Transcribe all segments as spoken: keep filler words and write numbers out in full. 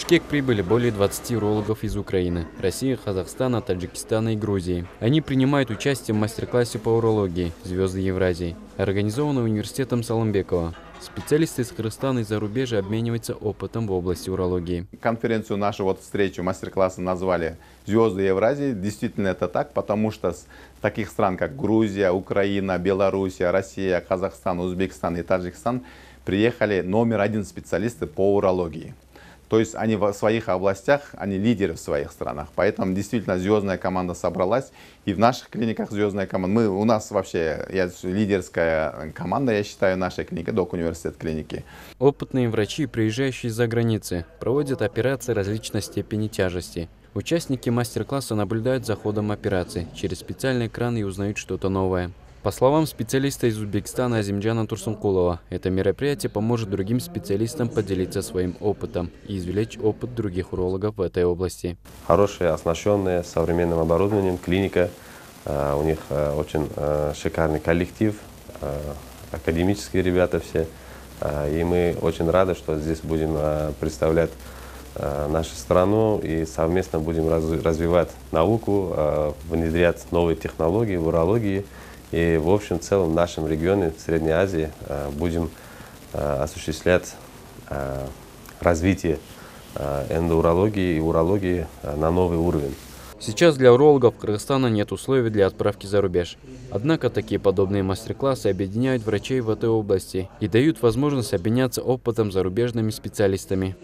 Бишкек прибыли более двадцати урологов из Украины, России, Казахстана, Таджикистана и Грузии. Они принимают участие в мастер-классе по урологии «Звезды Евразии», организованном университетом Салымбекова. Специалисты из Кыргызстана и зарубежья обмениваются опытом в области урологии. Конференцию, нашу вот встречу, мастер-класса назвали «Звезды Евразии». Действительно это так, потому что с таких стран, как Грузия, Украина, Белоруссия, Россия, Казахстан, Узбекистан и Таджикистан приехали номер один специалисты по урологии. То есть они в своих областях, они лидеры в своих странах. Поэтому действительно звездная команда собралась. И в наших клиниках звездная команда. Мы, у нас вообще я, лидерская команда, я считаю, нашей клиники, док университет клиники. Опытные врачи, приезжающие из-за границы, проводят операции различной степени тяжести. Участники мастер-класса наблюдают за ходом операции через специальный экран и узнают что-то новое. По словам специалиста из Узбекистана Азимджана Турсункулова, это мероприятие поможет другим специалистам поделиться своим опытом и извлечь опыт других урологов в этой области. Хорошая, оснащенная современным оборудованием клиника. У них очень шикарный коллектив, академические ребята все. И мы очень рады, что здесь будем представлять нашу страну и совместно будем развивать науку, внедрять новые технологии в урологии. И в общем целом в нашем регионе, в Средней Азии, будем осуществлять развитие эндоурологии и урологии на новый уровень. Сейчас для урологов Кыргызстана нет условий для отправки за рубеж. Однако такие подобные мастер-классы объединяют врачей в этой области и дают возможность обменяться опытом с зарубежными специалистами.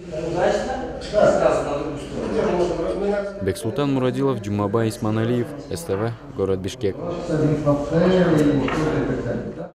Бексултан Мурадилов, Джумабай Исманалиев, СТВ, город Бишкек.